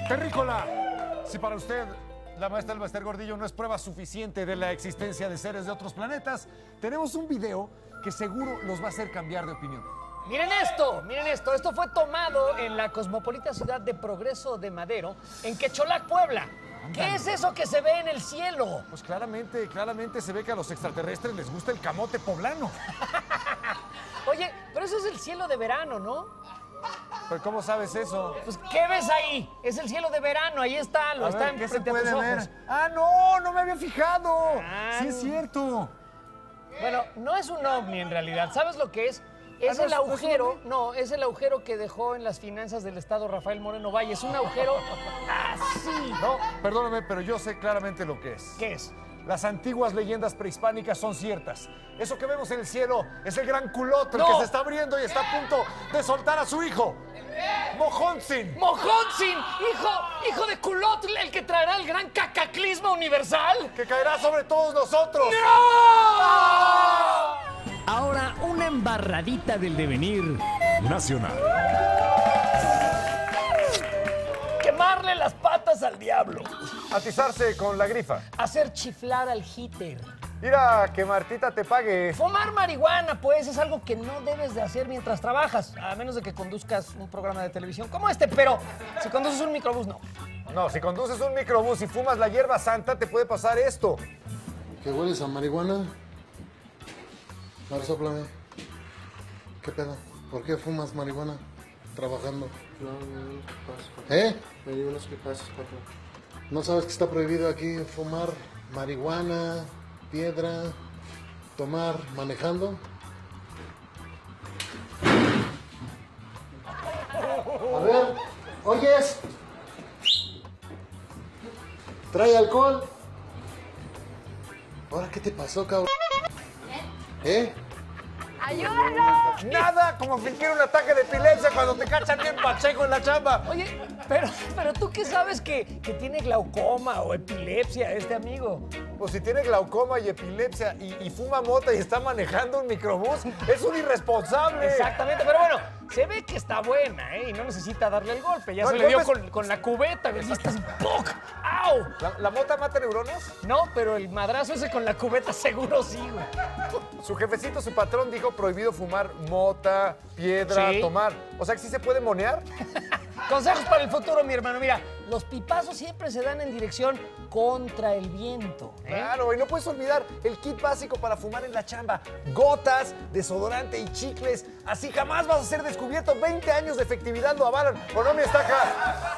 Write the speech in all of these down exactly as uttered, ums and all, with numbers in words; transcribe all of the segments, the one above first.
Terrícola, si para usted la maestra del Bester Gordillo no es prueba suficiente de la existencia de seres de otros planetas, tenemos un video que seguro los va a hacer cambiar de opinión. Miren esto, miren esto. Esto fue tomado en la cosmopolita ciudad de Progreso de Madero, en Quecholac, Puebla. ¿Qué es eso que se ve en el cielo? Pues claramente, claramente se ve que a los extraterrestres les gusta el camote poblano. Oye, pero eso es el cielo de verano, ¿no? ¿Pero cómo sabes eso? Pues, ¿qué ves ahí? Es el cielo de verano, ahí está, lo A está ver, ¿qué se enfrente a tus puede ver? ojos. ¡Ah, no! ¡No me había fijado! Ah, ¡Sí es cierto! Bueno, no es un ovni en realidad. ¿Sabes lo que es? Es Ah, no, el ¿es- no es un agujero, ovni? no, es el agujero que dejó en las finanzas del Estado Rafael Moreno Valle. Es un agujero así. No, perdóname, pero yo sé claramente lo que es. ¿Qué es? Las antiguas leyendas prehispánicas son ciertas. Eso que vemos en el cielo es el gran culotro No. que se está abriendo y está a punto de soltar a su hijo. Mojontzin. ¡Mojontzin! ¡Hijo, hijo de Culotl, el que traerá el gran cacaclismo universal! Que caerá sobre todos nosotros. ¡No! Ahora una embarradita del devenir nacional. Quemarle las patas al diablo. Atizarse con la grifa. Hacer chiflar al hitter. Mira, que Martita te pague. Fumar marihuana, pues, es algo que no debes de hacer mientras trabajas, a menos de que conduzcas un programa de televisión como este, pero si conduces un microbús, no. No, si conduces un microbús y fumas la hierba santa, te puede pasar esto. ¿Qué hueles a marihuana? A ver, sóplame. ¿Qué pedo? ¿Por qué fumas marihuana trabajando? No, no, no, ¿qué pasa, patrón? ¿Eh? Me dio unos que pasas, patrón. ¿No sabes que está prohibido aquí fumar marihuana, piedra, tomar manejando? A ver, ¿oyes? ¿Trae alcohol? ¿Ahora qué te pasó, cabrón? ¿Eh? ¡Ayúdanos! Nada como fingir un ataque de epilepsia cuando te cachan bien pacheco en la chamba. Oye, pero, pero tú qué sabes que, que tiene glaucoma o epilepsia este amigo. Pues si tiene glaucoma y epilepsia y, y fuma mota y está manejando un microbús, es un irresponsable. Exactamente, pero bueno, se ve que está buena, ¿eh? Y no necesita darle el golpe. Ya No, se el le dio golpe es- con, con la cubeta, ¿ves? Viste así, ¡puc! ¡Au! ¿La, la mota mata neuronas? No, pero el madrazo ese con la cubeta seguro sí, güey. Su jefecito, su patrón, dijo prohibido fumar mota, piedra, Sí. tomar. O sea, que sí se puede monear. Consejos para el futuro, mi hermano. Mira, los pipazos siempre se dan en dirección contra el viento. ¿eh? Claro, y no puedes olvidar el kit básico para fumar en la chamba. Gotas, desodorante y chicles. Así jamás vas a ser descubierto. veinte años de efectividad lo avalan. ¿O no, mi estaca?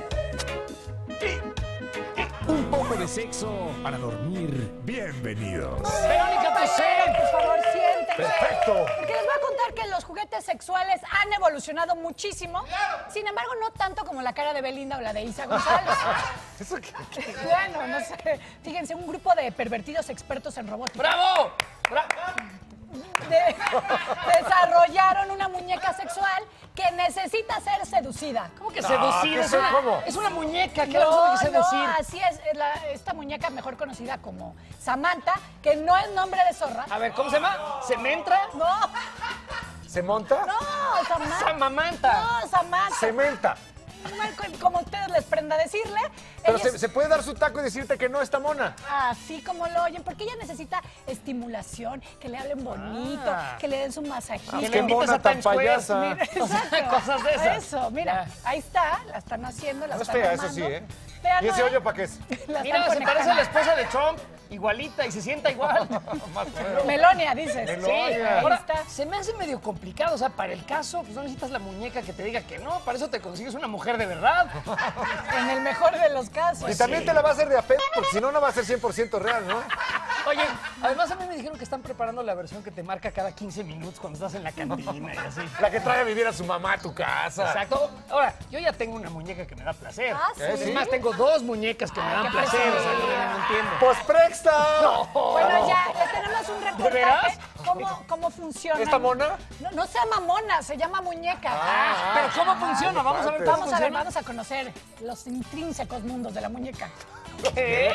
Un poco de sexo para dormir. Bienvenidos. Verónica Tosé. Por favor, siéntense. Perfecto. Porque les voy a contar que los juguetes sexuales han evolucionado muchísimo. Sin embargo, no tanto como la cara de Belinda o la de Isa González. ¿Eso qué? Bueno, no sé. Fíjense, un grupo de pervertidos expertos en robótica ¡Bravo! ¡Bravo! de- desarrollaron una muñeca sexual que necesita ser seducida. ¿Cómo que No, seducir? ¿qué Es sé una, cómo? es una muñeca. ¿Qué No, no, que no, seducir? así es. es la- esta muñeca mejor conocida como Samantha, que no es nombre de zorra. A ver, ¿cómo se llama? ¿Cementra? No, ¿Se monta? no, Samantha. Samamanta. No, Samantha. Cementa. Como a ustedes les prenda decirle. Pero ella se, es se puede dar su taco y decirte que no está mona. así como lo oyen, porque ella necesita estimulación, que le hablen bonito, Ah. que le den su masajito. Ah, Que qué le invites mona a Times tan Square. payasa. Mira, O sea, exacto. cosas de esas. Eso, mira, Ya. ahí está, la están haciendo, la No es están fea, eso armando. sí, ¿eh? Vean, ¿Y ese ¿no, hoyo eh? para qué es? La Mira, están se parece a la conectando. esposa de Trump, igualita, y se sienta igual. Más feo. Melonia, dices. Melonia. Sí, Ahí ahora está. se me hace medio complicado, o sea, para el caso, pues no necesitas la muñeca que te diga que no, para eso te consigues una mujer de verdad. En el mejor de los casos. Y también te la va a hacer de a pedo, porque si no, no va a ser cien por ciento real, ¿no? Oye, además a mí me dijeron que están preparando la versión que te marca cada quince minutos cuando estás en la cantina y así. La que trae a vivir a su mamá a tu casa. Exacto. Ahora, yo ya tengo una muñeca que me da placer. Ah, ¿sí? Es más, tengo dos muñecas que me dan qué placer. O sea, presumido. no, no entiendo. ¡Pues presta! Bueno, ya, ya tenemos un reportaje. veras? ¿Cómo, cómo funciona? ¿Esta mona? No, no se llama mona, se llama muñeca. Ah, Pero ¿cómo funciona? Vamos a ver cómo Vamos a ver, funciona. vamos a conocer los intrínsecos mundos de la muñeca. ¿Qué?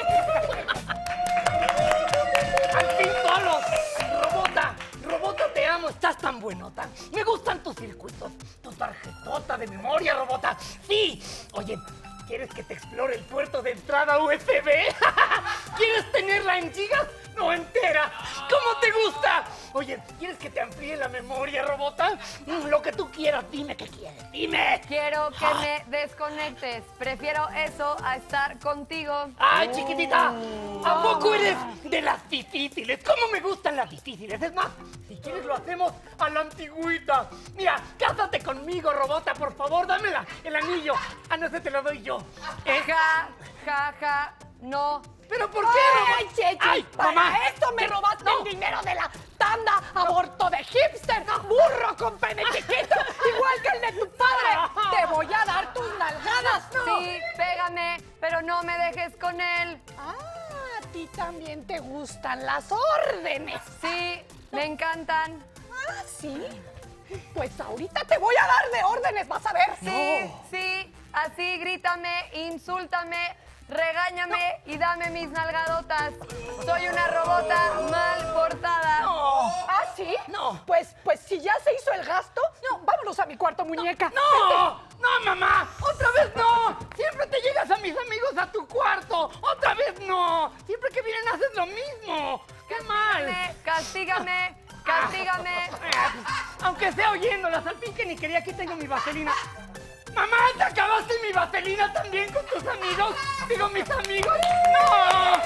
¡Al fin solo! ¡Robota! ¡Robota, te amo! Estás tan buenota. Me gustan tus circuitos, tu tarjetota de memoria, Robota. ¡Sí! Oye, ¿Quieres que te explore el puerto de entrada U S B? ¿Quieres tenerla en gigas? No entera. ¿Cómo te gusta? Oye, ¿quieres que te amplíe la memoria, robota? Mm, lo que tú quieras, dime qué quieres. Dime. Quiero que me desconectes. Prefiero eso a estar contigo. ¡Ay, chiquitita! ¿A poco eres de las difíciles? ¿Cómo me gustan las difíciles? Es más, si quieres lo hacemos a la antigüita. Mira, cásate conmigo, robota, por favor, dámela, el anillo. Ah, no, ese te lo doy yo. ¿Eh? Ja, ja, ja, no. ¿Pero por qué, ¡Ay, robot? Chechi! ¡Ay, para mamá! esto me ¿Qué? robaste No. el dinero de la tanda, aborto de hipster, burro con pene chiquito, igual que el de tu padre. Te voy a dar tus nalgadas. Sí, pégame, pero no me dejes con él. Ah, a ti también te gustan las órdenes. Sí, me encantan. Ah, ¿sí? Pues ahorita te voy a dar de órdenes, vas a ver. Sí, sí, así grítame, insúltame, regáñame y dame mis nalgadotas. Soy una robota mal portada. ¿Ah, sí? No. Pues, pues si ya se hizo el gasto, no, vámonos a mi cuarto, muñeca. ¡No! ¡No, mamá! ¡Otra vez no! Siempre te llegas a mis amigos a tu cuarto. ¡Otra vez no! Siempre que vienen haces lo mismo. ¡Qué mal! Castígame, castígame. Aunque sea oyéndola, al fin que ni quería, aquí tengo mi vaselina. ¡Mamá, te acabaste mi vaselina también con tus amigos! Digo, mis amigos. ¡No!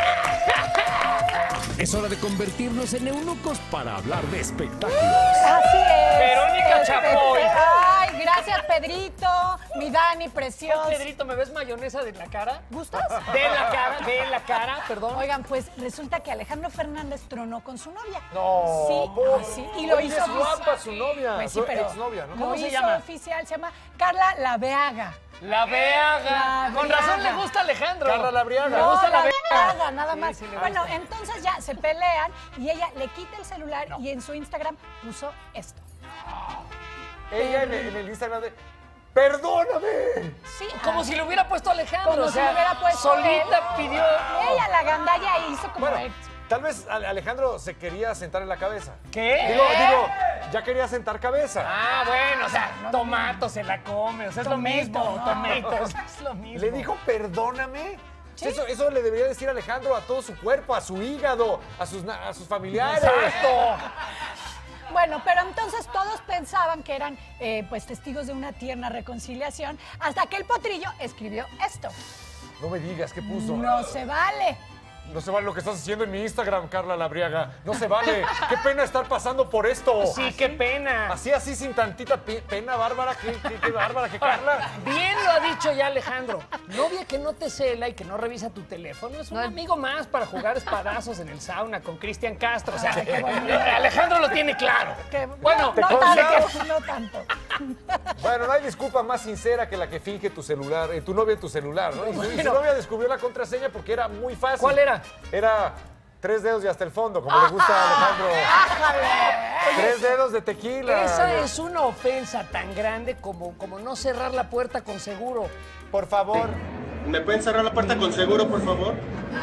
Es hora de convertirnos en eunucos para hablar de espectáculos. Así es. Verónica Este, Chapoy. Ay, gracias, Pedrito. Mi Dani precioso. Pedrito, ¿me ves mayonesa de la cara? ¿Gustas? De la cara, de la cara, perdón. Oigan, pues resulta que Alejandro Fernández tronó con su novia. No, Sí, ¿cómo? sí, y lo Oye, hizo es guapa oficial. su novia, Pues sí, su pero exnovia, ¿no? lo ¿Cómo se hizo llama? oficial, se llama Carla Laveaga. La Veaga. La Con razón Veaga. le gusta a Alejandro. Carla Labriaga. Le No, gusta la la Veaga. Veaga, nada Sí, más. sí le Bueno, gusta. entonces ya se pelean y ella le quita el celular y en su Instagram puso esto. Ella en el, en el Instagram de... ¡Perdóname! Sí, Como si le hubiera puesto a Alejandro. Como o si sea, le hubiera puesto solita él. pidió. ella la gandalla hizo como... Bueno, el- tal vez Ale- Alejandro se quería sentar en la cabeza. ¿Qué? Digo, digo, ya quería sentar cabeza. Ah, bueno, o sea, tomato se la come, o sea, es lo Tomato, mismo, no. tomato, es lo mismo. Le dijo, perdóname. Eso, eso le debería decir Alejandro a todo su cuerpo, a su hígado, a sus, na- a sus familiares. ¡Exacto! Bueno, pero entonces todos pensaban que eran eh, pues testigos de una tierna reconciliación hasta que el potrillo escribió esto. No me digas, ¿qué puso? No se vale. No se vale lo que estás haciendo en mi Instagram, Carla Labriaga. No se vale. Qué pena estar pasando por esto. Sí, qué pena. Así, así, sin tantita pe- pena, Bárbara. Qué, qué, qué bárbara, qué Ahora, Carla. bien lo ha dicho ya Alejandro. Novia que no te cela y que no revisa tu teléfono es un amigo más para jugar espadazos en el sauna con Cristian Castro. O sea, Alejandro lo tiene claro. Que- Bueno, no, no tanto, no tanto. Bueno, no hay disculpa más sincera que la que finge tu celular, eh, tu novia en tu celular, ¿no? Y su, y su Bueno. novia descubrió la contraseña porque era muy fácil. ¿Cuál era? Era tres dedos y hasta el fondo, como le gusta a Alejandro. Tres dedos de tequila. esa es una ofensa tan grande como, como no cerrar la puerta con seguro. Por favor. ¿Me pueden cerrar la puerta con seguro, por favor?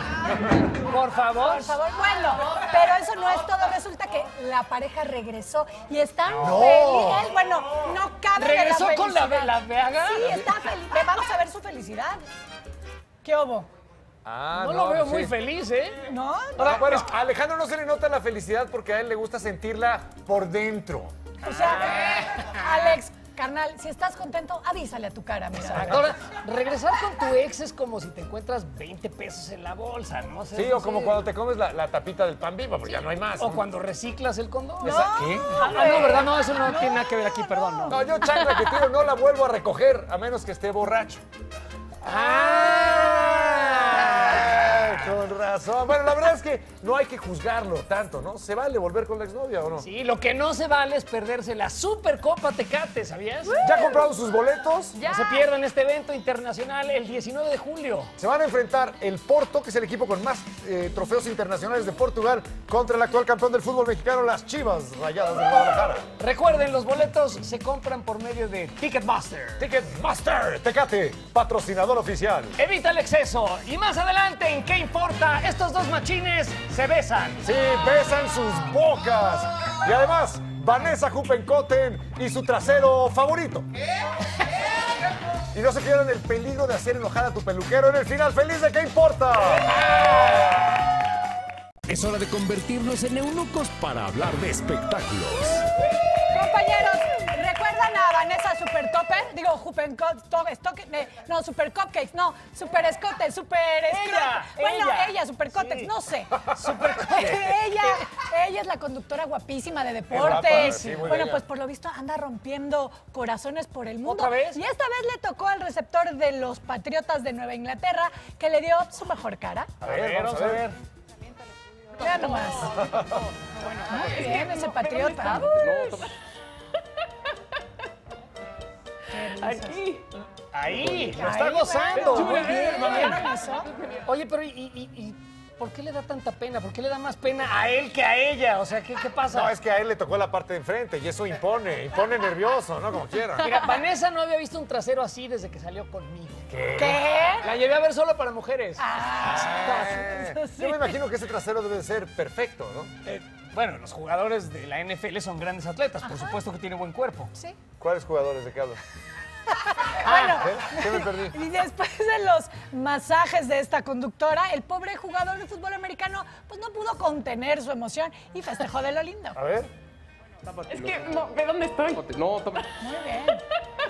Por favor. Por favor, bueno, pero eso no es todo. Resulta que la pareja regresó y están No. felices. Bueno, no cabe de ¿Regresó la con la, felicidad. la Veaga? Sí, está feliz. Ve, vamos a ver su felicidad. ¿Qué hubo? Ah, No, lo veo sí. muy feliz, ¿eh? ¿No? Ahora, bueno, a Alejandro no se le nota la felicidad porque a él le gusta sentirla por dentro. O sea, Alex, carnal, si estás contento, avísale a tu cara, mira. Ahora, regresar con tu ex es como si te encuentras veinte pesos en la bolsa, ¿no? sé, Sí, no o como sé. cuando te comes la, la tapita del pan viva, porque ya no hay más. O cuando reciclas el condón. Esa- ¿Qué? Ah, ah, no, ¿verdad? No, eso no tiene nada que ver aquí, perdón. No. No, yo chancla que tiro no la vuelvo a recoger, a menos que esté borracho. ¡Ah! Con razón. Bueno, la verdad es que no hay que juzgarlo tanto, ¿no? ¿Se vale volver con la exnovia o no? Sí, lo que no se vale es perderse la Supercopa Tecate, ¿sabías? ¿Ya compraron sus boletos? No se pierdan este evento internacional el diecinueve de julio. Se van a enfrentar el Porto, que es el equipo con más eh, trofeos internacionales de Portugal, contra el actual campeón del fútbol mexicano, las Chivas Rayadas de Guadalajara. Recuerden, los boletos se compran por medio de Ticketmaster. Ticketmaster, Tecate, patrocinador oficial. Evita el exceso. Y más adelante, ¿en qué importa? Estos dos machines se besan. Sí, besan sus bocas. Y además, Vanessa Huppenkotten y su trasero favorito. Y no se pierdan el peligro de hacer enojar a tu peluquero en el final feliz de ¿Qué importa? Es hora de convertirnos en eunucos para hablar de espectáculos. Compañeros, ¿recuerdan a Vanessa Super Topper? Digo, Jupen no, Super Cupcakes, no, Super Escote, Super Ella, Escrote. Bueno, ella. ella, Super Cotex, Sí. no sé. Super ella, ella es la conductora guapísima de deportes. guapa, sí, muy bueno, bella. pues por lo visto anda rompiendo corazones por el mundo. ¿Otra vez? Y esta vez le tocó al receptor de los Patriotas de Nueva Inglaterra, que le dio su mejor cara. A ver, vamos a ver. Vean nomás. Muy bien, ese patriota. Aquí. Ahí, lo Ahí, está gozando. bueno. Muy bien, mamá. ¿Vieron eso? Oye, pero ¿y, y, y por qué le da tanta pena? ¿Por qué le da más pena a él que a ella? O sea, ¿qué, qué pasa? No, es que a él le tocó la parte de enfrente y eso impone, impone nervioso, ¿no? Como quiera. Mira, Vanessa no había visto un trasero así desde que salió conmigo. ¿Qué? La llevé a ver solo para mujeres. Eh, Yo me imagino que ese trasero debe ser perfecto, ¿no? Eh, bueno, los jugadores de la N F L son grandes atletas, por supuesto que tiene buen cuerpo. Sí. ¿Cuáles jugadores de qué hablas? Bueno, ¿Eh? ¿Qué me perdí? y después de los masajes de esta conductora, el pobre jugador de fútbol americano pues no pudo contener su emoción y festejó de lo lindo. A ver. Es que no, ¿de dónde estoy? No, toma. Muy bien.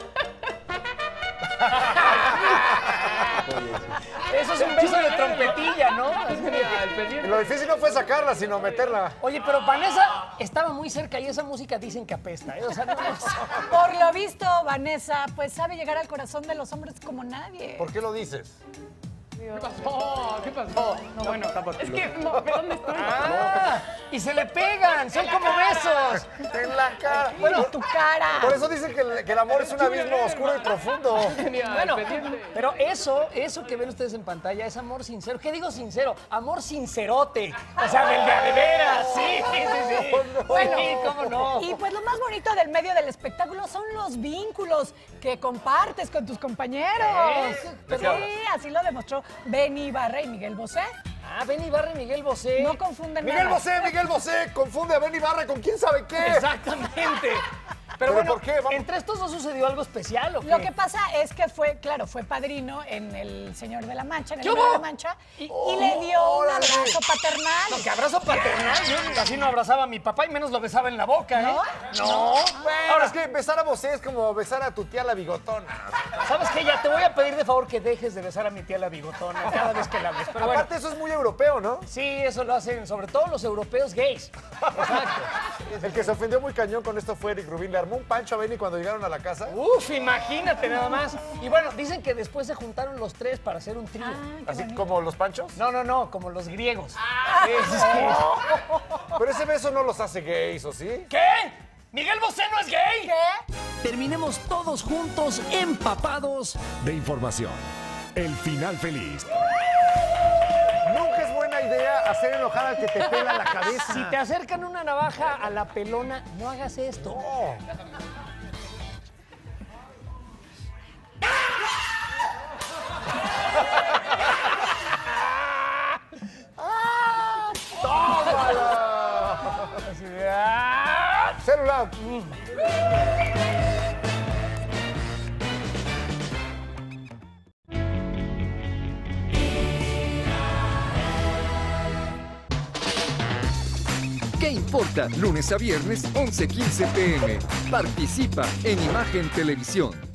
Eso es un beso de trompetilla, ¿no? Lo difícil no fue sacarla, sino meterla. Oye, pero Vanessa estaba muy cerca y esa música dicen que apesta, ¿eh? O sea, no, no. Por lo visto, Vanessa pues sabe llegar al corazón de los hombres como nadie. ¿Por qué lo dices? ¿Qué pasó? ¿Qué pasó? No, bueno, es que no, ¿de dónde estoy? Ah, y se le pegan, son como besos. En la cara. Bueno, tu cara. Por eso dicen que el, que el amor es un abismo oscuro y profundo. Genial, Bueno, pendiente. pero eso, eso que ven ustedes en pantalla es amor sincero. ¿Qué digo sincero? Amor sincerote. O sea, del de a de veras. Sí, sí, sí. Bueno, Sí, cómo no. Y pues lo más bonito del medio del espectáculo son los vínculos que compartes con tus compañeros. ¿Eh? ¿De Sí, qué hablas? así lo demostró Benny Ibarra y Miguel Bosé. Ah, Benny Ibarra y Miguel Bosé. No confunden Miguel nada. Bosé, Miguel Bosé, confunde a Benny Barra con quién sabe qué. Exactamente. Pero, ¿Pero bueno, por qué? Vamos. ¿entre estos dos sucedió algo especial o qué? Lo que pasa es que fue, claro, fue padrino en El Señor de la Mancha, en El ¿Qué Hombre de hubo? la Mancha, y, y le dio un órale. abrazo paternal. No, que abrazo paternal. Yo así no abrazaba a mi papá y menos lo besaba en la boca, ¿eh? ¿No? No. Bueno, ahora es que besar a Bosé es como besar a tu tía la bigotona. ¿Sabes qué? Ya te voy a pedir de favor que dejes de besar a mi tía la bigotona cada vez que la ves. Pero bueno, Aparte, eso es muy europeo, ¿no? sí, eso lo hacen sobre todo los europeos gays. Exacto. El que se ofendió muy cañón con esto fue Eric Rubin. Le armó un pancho a Benny cuando llegaron a la casa. Uf, imagínate nada más. Y bueno, dicen que después se juntaron los tres para hacer un trío. Así como los panchos. No, no, no, como los griegos. Sí, sí, sí. Pero ese beso no los hace gays, ¿o sí? ¿Qué? ¿Miguel Bosé no es gay? ¿Qué? Terminemos todos juntos empapados de información. El final feliz. Nunca es buena idea hacer enojar al que te pela la cabeza. Si te acercan una navaja a la pelona, no hagas esto. No. ¡Tómala! Celular. ¿Qué importa? Lunes a viernes, once quince p m Participa en Imagen Televisión.